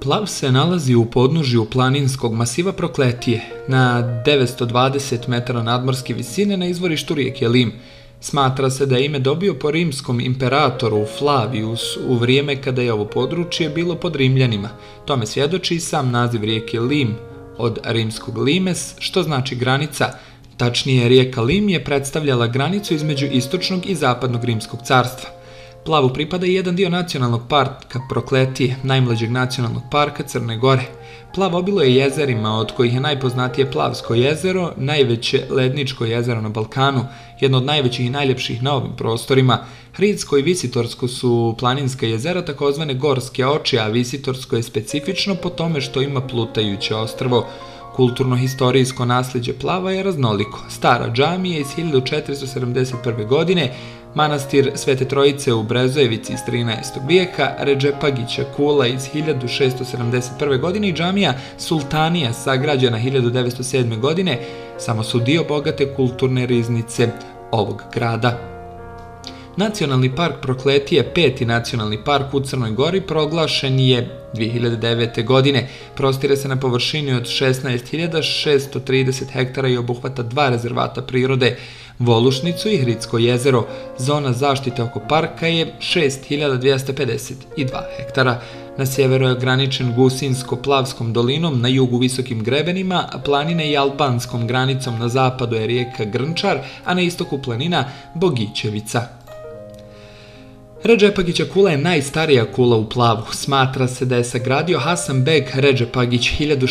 Plav se nalazi u podnožju planinskog masiva Prokletije, na 920 metara nadmorske visine na izvorištu rijeke Lim. Smatra se da je ime dobio po rimskom imperatoru Flavius u vrijeme kada je ovo područje bilo pod Rimljanima. Tome svjedoči i sam naziv rijeke Lim, od rimskog limes, što znači granica. Tačnije, rijeka Lim je predstavljala granicu između istočnog i zapadnog rimskog carstva. Plavu pripada i jedan dio nacionalnog parka Prokletije, najmlađeg nacionalnog parka Crne Gore. Plav obiluje jezerima, od kojih je najpoznatije Plavsko jezero, najveće ledničko jezero na Balkanu, jedno od najvećih i najljepših na ovim prostorima. Hridsko i Visitorsko su planinska jezera, takozvane gorske oči, a Visitorsko je specifično po tome što ima plutajuće ostrvo. Kulturno-historijsko nasljeđe Plava je raznoliko. Stara džamija iz 1471. godine, manastir Svete Trojice u Brezojevici iz 13. vijeka, Redžepagića kula iz 1671. godine i džamija Sultanija sagrađena 1907. godine samo su dio bogate kulturne riznice ovog grada. Nacionalni park Prokletije, peti nacionalni park u Crnoj Gori, proglašen je 2009. godine. Prostire se na površini od 16.630 hektara i obuhvata dva rezervata prirode, Volušnicu i Hridsko jezero. Zona zaštite oko parka je 6.252 hektara. Na sjeveru je ograničen Gusinsko-Plavskom dolinom, na jugu visokim grebenima, planine i albanskom granicom, na zapadu je rijeka Grnčar, a na istoku planina Bogićevica. Redžepagića kula je najstarija kula u Plavu. Smatra se da je sagradio Hasanbeg Redžepagić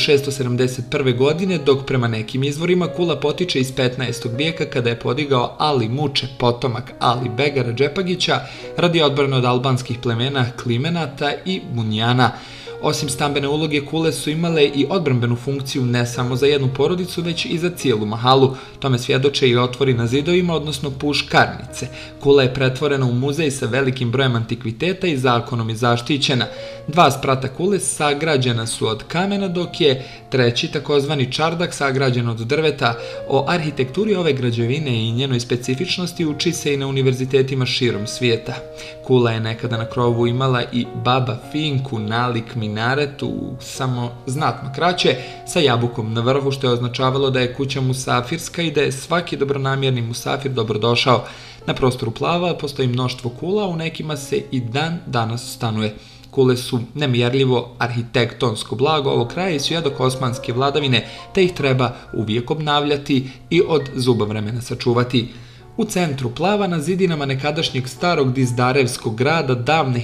1671. godine, dok prema nekim izvorima kula potiče iz 15. vijeka kada je podigao Ali Muče, potomak Ali Bega Redžepagića, radi odbrane od albanskih plemena Klimenata i Munjana. Osim stambene uloge, kule su imale i odbrambenu funkciju ne samo za jednu porodicu, već i za cijelu mahalu. Tome svjedoče i otvori na zidovima, odnosno puškarnice. Kula je pretvorena u muzej sa velikim brojem antikviteta i zakonom je zaštićena. Dva sprata kule sagrađena su od kamena, dok je treći, takozvani čardak, sagrađen od drveta. O arhitekturi ove građevine i njenoj specifičnosti uči se i na univerzitetima širom svijeta. Kula je nekada na krovu imala i Baba Finku, nalik minaretu, samo znatno kraće, sa jabukom na vrhu, što je označavalo da je kuća musafirska i da je svaki dobronamjerni musafir dobrodošao. Na prostoru Plava postoji mnoštvo kula, u nekima se i dan danas stanuje. Kule su nemjerljivo arhitektonsko blago ovog kraja i svjedok osmanske vladavine, te ih treba uvijek obnavljati i od zuba vremena sačuvati. U centru Plava, na zidinama nekadašnjeg starog dizdarevskog grada, davne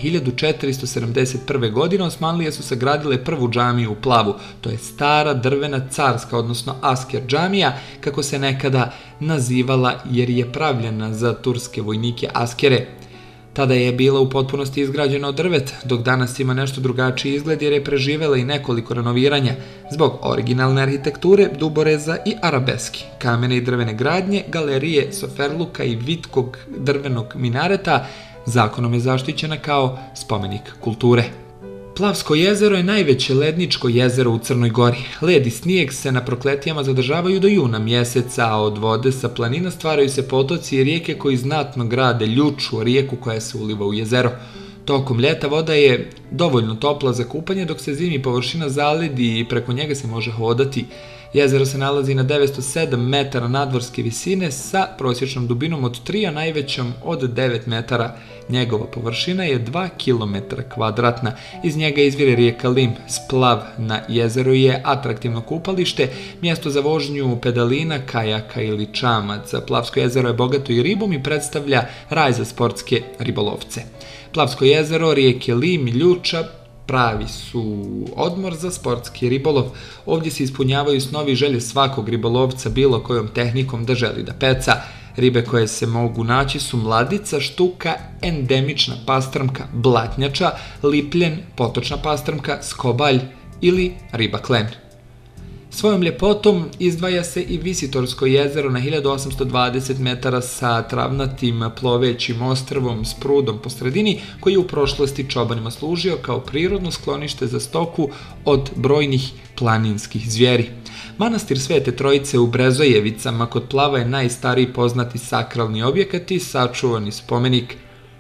1471. godine Osmanlije su sagradile prvu džamiju u Plavu. To je stara drvena carska, odnosno asker džamija, kako se nekada nazivala jer je pravljena za turske vojnike askere. Tada je bila u potpunosti izgrađena od drveta, dok danas ima nešto drugačiji izgled jer je preživela i nekoliko renoviranja zbog originalne arhitekture, duboreza i arabeski, kamene i drvene gradnje, galerije, soferluka i vitkog drvenog minareta. Zakonom je zaštićena kao spomenik kulture. Plavsko jezero je najveće ledničko jezero u Crnoj Gori. Led i snijeg se na Prokletijama zadržavaju do juna mjeseca, a od vode sa planina stvaraju se potoci i rijeke koji znatno grade Ljuču, rijeku koja se uliva u jezero. Tokom ljeta voda je dovoljno topla za kupanje, dok se zimi površina zaledi i preko njega se može hodati. Jezero se nalazi na 907 metara nadmorske visine sa prosječnom dubinom od 3, a najvećom od 9 metara. Njegova površina je 2 km kvadratna. Iz njega izvire rijeka Lim. Splav na jezeru je atraktivno kupalište, mjesto za vožnju pedalina, kajaka ili čamaca. Plavsko jezero je bogato i ribom i predstavlja raj za sportske ribolovce. Plavsko jezero, rijeke Lim i Ljuča pravi su odmor za sportski ribolov. Ovdje se ispunjavaju snovi i želje svakog ribolovca bilo kojom tehnikom da želi da peca. Ribe koje se mogu naći su mladica, štuka, endemična pastrmka, blatnjača, lipljen, potočna pastrmka, skobalj ili riba klen. Svojom ljepotom izdvaja se i Visitorsko jezero na 1820 metara sa travnatim plovećim ostrvom s prudom po sredini, koji je u prošlosti čobanima služio kao prirodno sklonište za stoku od brojnih planinskih zvijeri. Manastir Svete Trojice u Brezojevicama kod Plava je najstariji poznati sakralni objekat i sačuvani spomenik.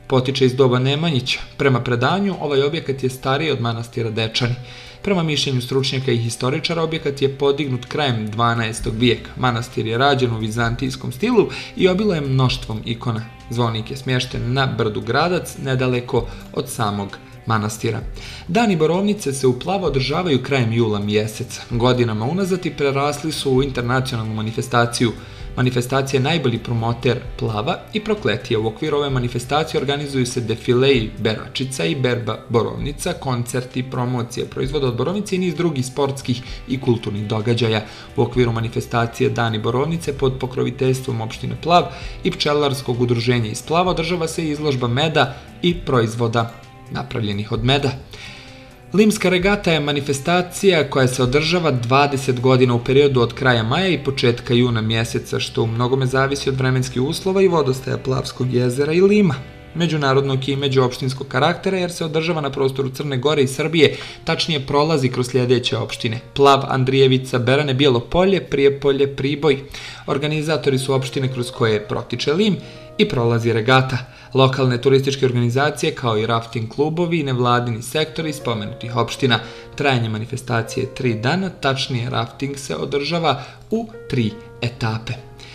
Potiče iz doba Nemanjića. Prema predanju, ovaj objekat je stariji od manastira Dečani. Prema mišljenju stručnjaka i historičara, objekat je podignut krajem 12. vijeka. Manastir je rađen u vizantijskom stilu i obilo je mnoštvom ikona. Zvonik je smješten na brdu Gradac, nedaleko od samog manastira. Dani Borovnice se u Plavu održavaju krajem jula mjeseca. Godinama unazad i prerasli su u internacionalnu manifestaciju. Manifestacija je najbolji promoter Plava i Prokletije. U okviru ove manifestacije organizuju se defileji beračica i berba borovnica, koncerti, promocije proizvoda od borovnice i niz drugih sportskih i kulturnih događaja. U okviru manifestacije Dani Borovnice pod pokroviteljstvom opštine Plav i pčelarskog udruženja iz Plava održava se izložba meda i proizvoda napravljenih od meda. Limska regata je manifestacija koja se održava 20 godina u periodu od kraja maja i početka juna mjeseca, što u mnogome zavisi od vremenskih uslova i vodostaja Plavskog jezera i Lima. Međunarodnog i međuopštinskog karaktera jer se održava na prostoru Crne Gore i Srbije, tačnije prolazi kroz sljedeće opštine: Plav, Andrijevica, Berane, Bijelo Polje, Prijepolje, Priboj. Organizatori su opštine kroz koje protiče Lim i prolazi regata. Lokalne turističke organizacije kao i rafting klubovi i nevladini sektori spomenutih opština. Trajanje manifestacije je 3 dana, tačnije rafting se održava u 3 etape.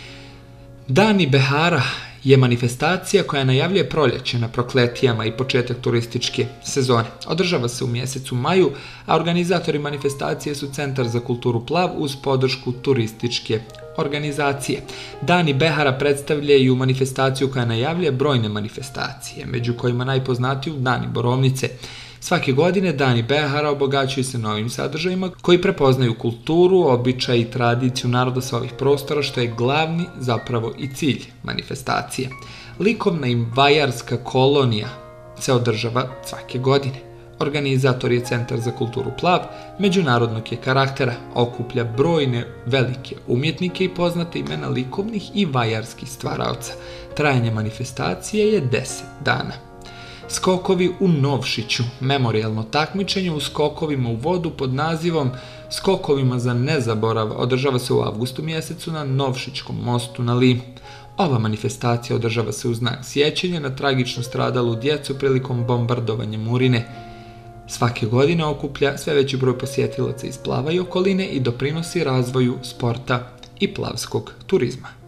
Dani Behara je manifestacija koja najavljuje proljeće na Prokletijama i početak turističke sezone. Održava se u mjesecu maju, a organizatori manifestacije su Centar za kulturu Plav uz podršku turističke organizacije. Dani Behara predstavljaju manifestaciju koja najavljuje brojne manifestacije, među kojima najpoznatiju Dani Borovnice. Svake godine Dani Behara obogaćuju se novim sadržajima koji prepoznaju kulturu, običaj i tradiciju naroda sa ovih prostora, što je glavni zapravo i cilj manifestacije. Likovna i vajarska kolonija se održava svake godine. Organizator je Centar za kulturu Plav, međunarodnog je karaktera, okuplja brojne velike umjetnike i poznate imena likovnih i vajarskih stvaraoca. Trajanje manifestacije je 10 dana. Skokovi u Novšiću, memorijalno takmičenje u skokovima u vodu pod nazivom Skokovima za nezaborav, održava se u avgustu mjesecu na Novšićkom mostu na Limu. Ova manifestacija održava se u znak sjećanja na tragično stradalu djecu prilikom bombardovanja Murine. Svake godine okuplja sve veći broj posjetilaca iz Plava i okoline i doprinosi razvoju sporta i plavskog turizma.